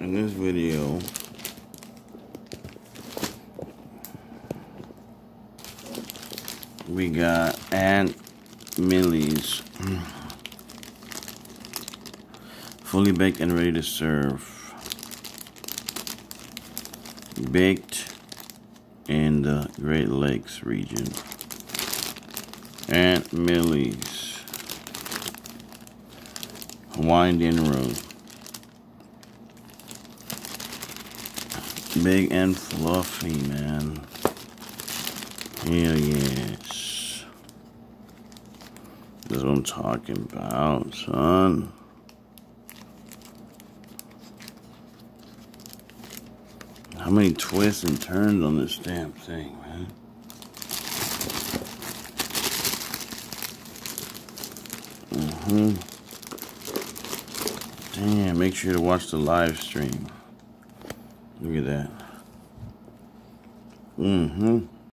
in this video, we got Aunt Millie's fully baked and ready to serve. Baked in the Great Lakes region. Aunt Millie's Hawaiian dinner roll. Big and fluffy, man. Hell yes. That's what I'm talking about, son. How many twists and turns on this damn thing, man? Damn, make sure to watch the live stream. Look at that.